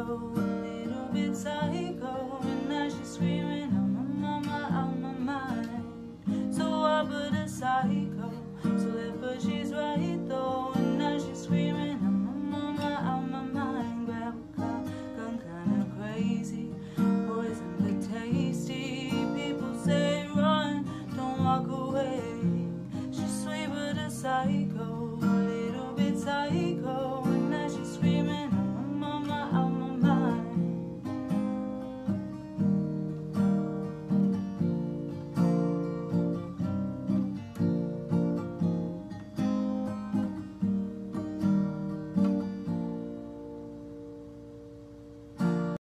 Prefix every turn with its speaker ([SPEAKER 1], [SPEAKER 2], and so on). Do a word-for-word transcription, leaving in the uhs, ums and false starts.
[SPEAKER 1] psycho, a little bit psycho. And now she's screaming, I'm on my mind, on my mind. So I put a psycho